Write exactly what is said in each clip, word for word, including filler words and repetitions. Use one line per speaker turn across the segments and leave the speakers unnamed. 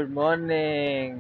Good morning.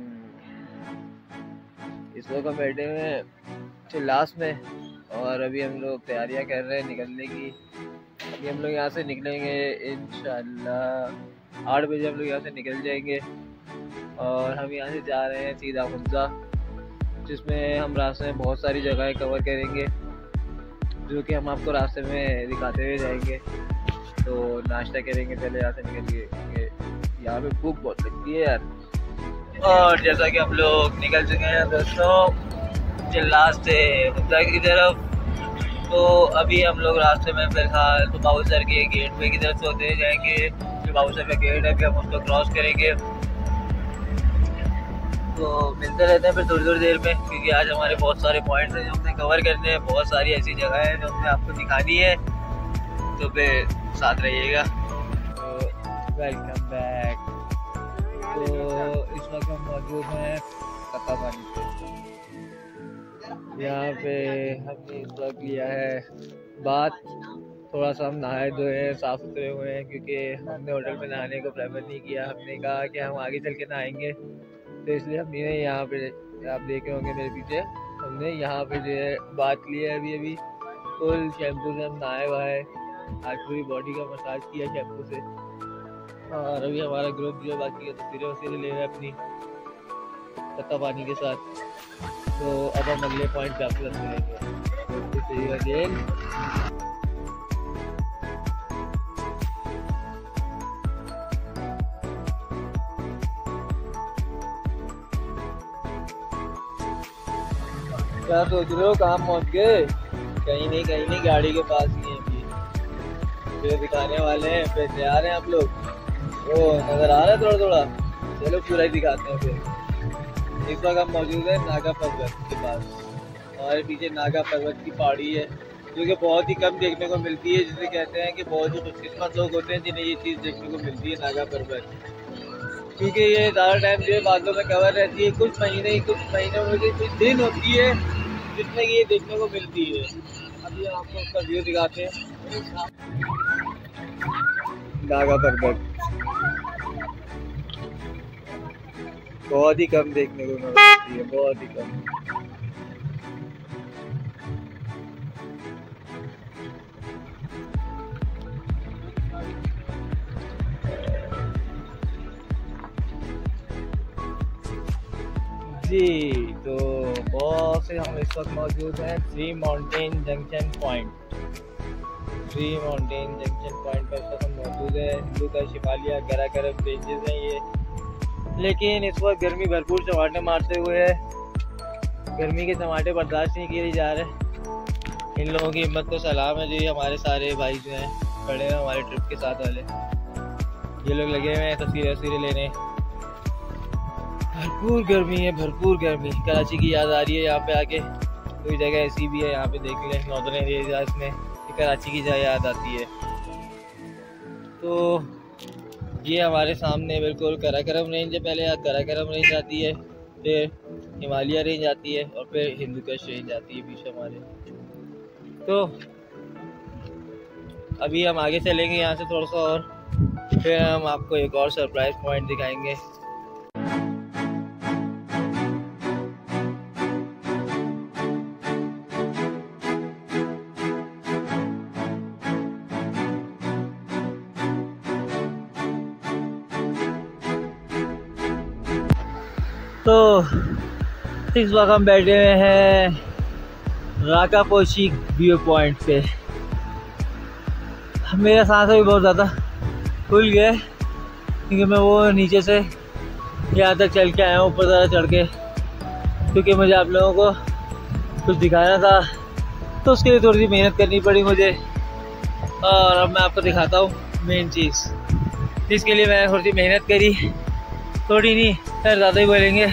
इस वक्त हम बैठे हुए हैं चिल्लास में और अभी हम लोग तैयारियां कर रहे हैं निकलने की। अभी हम लोग यहाँ से निकलेंगे इंशाल्लाह आठ बजे हम लोग यहाँ से निकल जाएंगे और हम यहाँ से जा रहे हैं सीधा हुंजा, जिसमें हम रास्ते में बहुत सारी जगहें कवर करेंगे जो कि हम आपको रास्ते में दिखाते हुए जाएंगे। तो नाश्ता करेंगे पहले यहाँ से निकल के, यहाँ पे भूख बहुत लगती है यार। और जैसा कि हम लोग निकल चुके हैं दोस्तों चिल्लास से हुंजा की तरफ, तो अभी हम लोग रास्ते में फिलहाल तो बाबूसर के गेट पे की तरफ से होते जाएंगे। जो बाबूसर का गेट है फिर हम उसको क्रॉस करेंगे। तो मिलते रहते हैं फिर थोड़ी थोड़ी देर में, क्योंकि आज हमारे बहुत सारे पॉइंट्स हैं जो हमने कवर करने हैं, बहुत सारी ऐसी जगह है जो हमने आपको दिखानी है, तो फिर साथ रहिएगा। तो वेलकम बैक। तो इस वक्त हम मौजूद हैं तत्तापानी पे। यहाँ पे हमने इस वक्त लिया है बात, थोड़ा सा हम नहाए धोए हैं, साफ़ सुथरे हुए हैं, क्योंकि हमने होटल में नहाने को प्रेफर नहीं किया। हमने कहा कि हम आगे चल के नहाएंगे, तो इसलिए हमने यहाँ पे, आप देख रहे होंगे मेरे पीछे, हमने यहाँ पे जो है बात ली है। अभी अभी फुल शैम्पू से हम नहाए हुआ है, आज पूरी बॉडी का मसाज किया शैम्पू से। और अभी हमारा ग्रुप जो बाकी है तस्वीरें वसीरें ले रहे हैं अपनी तत्तापानी के साथ। तो अब हम अगले पॉइंट पे आपको मिलेंगे। क्या सोच रहे हो, काम पहुंच गए? कहीं नहीं कहीं नहीं, गाड़ी के पास ही है अभी। फिर दिखाने वाले हैं, फिर तैयार हैं आप लोग? ओ नजर आ रहा है थोड़ा थोड़ा, चलो पूरा ही दिखाते हैं। फिर इस वक्त हम मौजूद है नागा पर्वत के पास। हमारे पीछे नागा पर्वत की पहाड़ी है जो कि बहुत ही कम देखने को मिलती है, जिसे कहते हैं कि बहुत ही खुशकिस्मत लोग होते हैं जिन्हें ये चीज़ देखने को मिलती है नागा पर्वत, क्योंकि ये ज़्यादा टाइम जो है बादलों में कवर रहती है। कुछ महीने ही कुछ महीनों में कुछ दिन होती है जिसमें ये देखने को मिलती है। अभी आपको उसका व्यू दिखाते हैं। नागा पर्वत बहुत ही कम देखने को मिलती है, बहुत ही कम। जी तो बहुत से हम इस वक्त मौजूद हैं three mountain junction point. Three mountain junction point पर इस वक्त हम मौजूद हैं। हिंदू का शिमालिया काराकोरम रेंजेस हैं ये, लेकिन इस वक्त गर्मी भरपूर चमाटे मारते हुए है। गर्मी के चमाटे बर्दाश्त नहीं किए जा रहे। इन लोगों की हिम्मत को सलाम है। जी हमारे सारे भाई जो हैं खड़े हैं हमारे ट्रिप के साथ वाले, ये लोग लगे हुए हैं तस्वीरें वस्वीरें लेने। भरपूर गर्मी है, भरपूर गर्मी। कराची की याद आ रही है यहाँ पे आके। कोई जगह ऐसी भी है यहाँ पे देख लें नॉर्दर्न एरियाज में कि कराची की जगह याद आती है। तो ये हमारे सामने बिल्कुल काराकोरम रेंज है। पहले यहाँ काराकोरम रेंज आती है, फिर हिमालय रेंज आती है और फिर हिंदूकुश रेंज आती है पीछे हमारे। तो अभी हम आगे चलेंगे यहाँ से थोड़ा सा और, फिर हम आपको एक और सरप्राइज पॉइंट दिखाएंगे। तो इस वक्त हम बैठे हुए हैं राकापोशी व्यू पॉइंट पे। मेरा सांस भी बहुत ज़्यादा खुल गया है, क्योंकि मैं वो नीचे से यहाँ तक चल के आया हूँ ऊपर ज़्यादा चढ़ के, क्योंकि मुझे आप लोगों को कुछ दिखाना था, तो उसके लिए थोड़ी सी मेहनत करनी पड़ी मुझे। और अब मैं आपको दिखाता हूँ मेन चीज़, जिसके लिए मैंने थोड़ी सी मेहनत करी। थोड़ी नहीं फिर ज़्यादा ही बोलेंगे।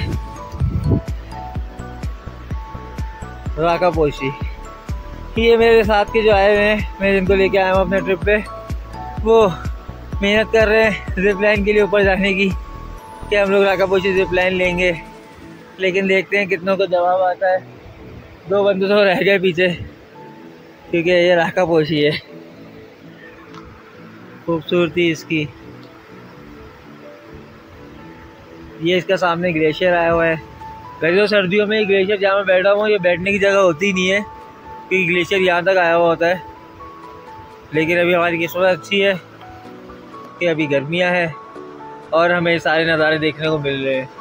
राकापोशी ये मेरे साथ के जो आए हुए हैं, मैं जिनको लेके आया हूँ अपने ट्रिप पे, वो मेहनत कर रहे हैं जिप लाइन के लिए ऊपर जाने की, कि हम लोग राकापोशी जिप लाइन लेंगे। लेकिन देखते हैं कितनों को जवाब आता है। दो बंदे तो रह गए पीछे, क्योंकि ये राकापोशी है। खूबसूरती इसकी ये इसका सामने ग्लेशियर आया हुआ है। वैसे तो सर्दियों में ग्लेशियर जहाँ मैं बैठा हुआ हूँ ये बैठने की जगह होती ही नहीं है क्योंकि ग्लेशियर यहाँ तक आया हुआ होता है। लेकिन अभी हमारी किस्मत अच्छी है कि अभी गर्मियाँ हैं और हमें सारे नज़ारे देखने को मिल रहे हैं।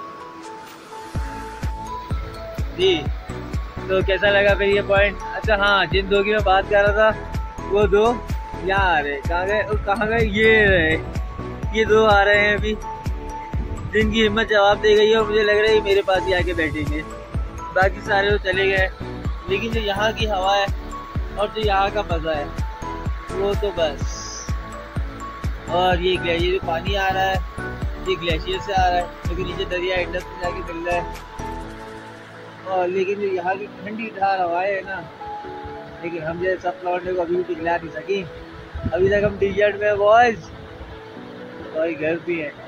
जी तो कैसा लगा फिर ये पॉइंट? अच्छा हाँ, जिन दो की मैं बात कर रहा था वो दो यहाँ आ रहे, कहाँ गए कहाँ गए ये रहे, ये दो आ रहे हैं अभी, जिनकी हिम्मत जवाब दे गई है और मुझे लग रहा है मेरे पास ही आके बैठेंगे। बाकी सारे तो चले गए, लेकिन जो यहाँ की हवा है और जो यहाँ का मज़ा है वो तो बस। और ये ग्लेशियर जो पानी आ रहा है ये ग्लेशियर से आ रहा है क्योंकि नीचे दरिया इंडस में जाके मिल रहा है। और लेकिन जो यहाँ की ठंडी ठार हवाएं है ना, लेकिन हम जैसे सब लौटने को अभी भी पिघला नहीं सकी। अभी तक हम डिजर्ट में बॉयज और घर भी है।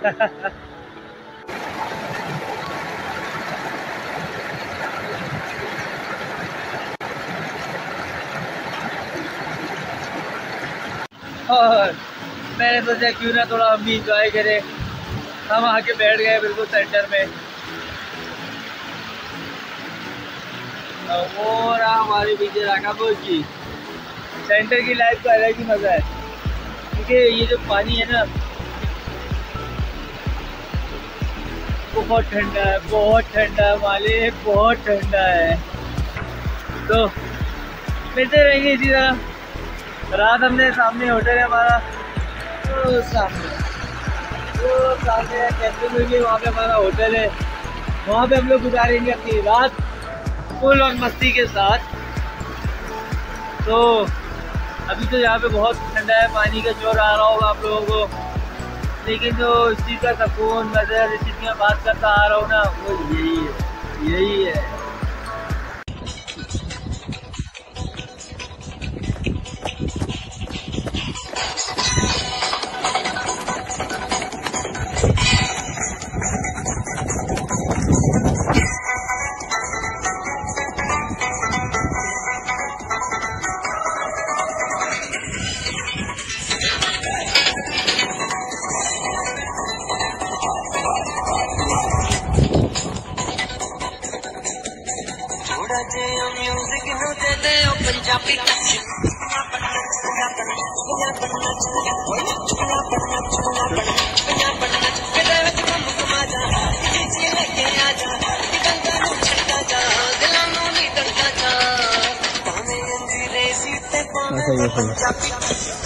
और मैंने सोचा क्यों ना थोड़ा हम भी इंजॉय करें। हम आके बैठ गए बिल्कुल सेंटर में। और हमारे पीछे राकापुर की सेंटर की लाइफ का अलग ही मज़ा है क्योंकि ये जो पानी है ना बहुत ठंडा है, बहुत ठंडा है मालिक, बहुत ठंडा है। तो मिलते रहेंगे इसी तरह। रात हमने सामने होटल है हमारा, तो सामने तो सामने कैंपे में भी वहाँ पे हमारा होटल है, वहाँ पे हम लोग गुजारेंगे अपनी रात फुल और मस्ती के साथ। तो अभी तो यहाँ पे बहुत ठंडा है, पानी का जोर आ रहा होगा आप लोगों को, लेकिन जो इस चीज़ का सुकून मज़ा जिस चीज़ की मैं बात करता आ रहा हूँ ना वो यही है, यही है।
म्यूजिक नु दे दे ओ पंजाबी टच
अच्छा ये